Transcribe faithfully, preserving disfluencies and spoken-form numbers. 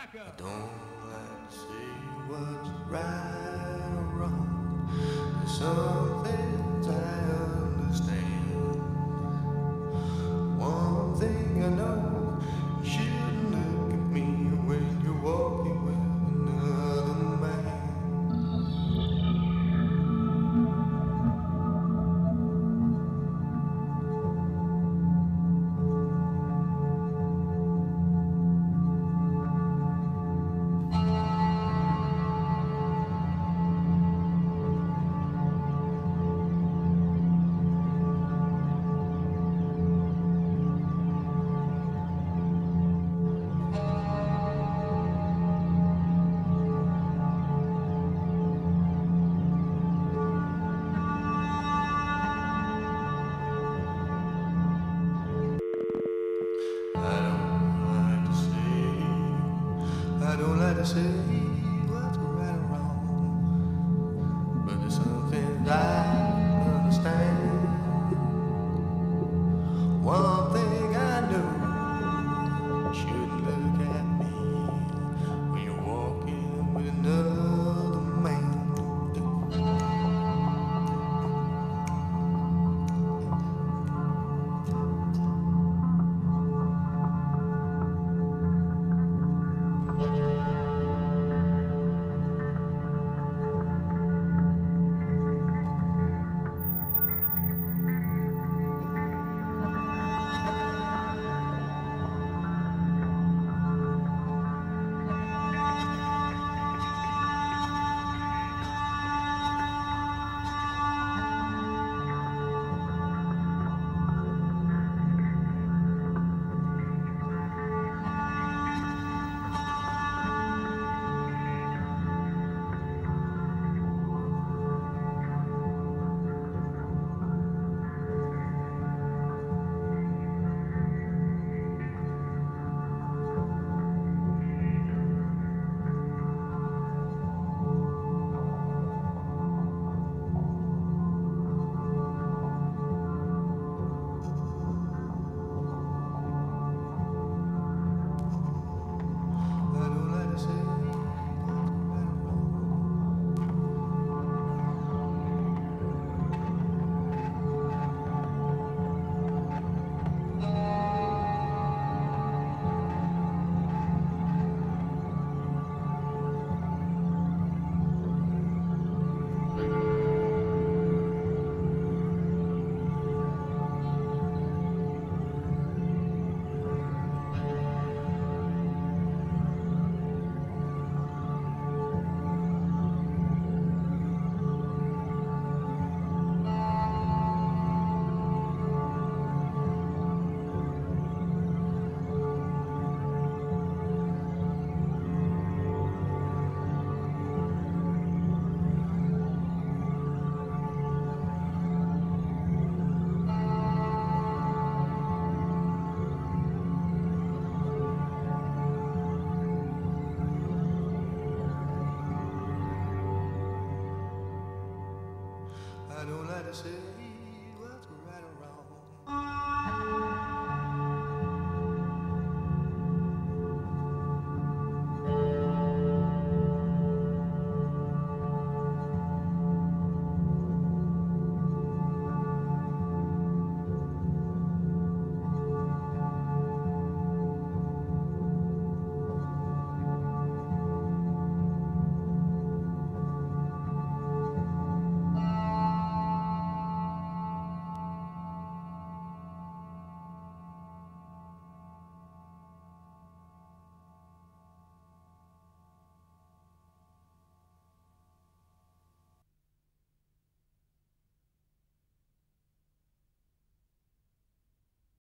I don't like to say what's right or wrong. There's some things I understand. One thing I know, you shouldn't look at me when you're walking with another man. I don't like to say what's right or wrong, but there's something I understand. One thing I know, you shouldn't look at me when you're walking with another man. I don't like to say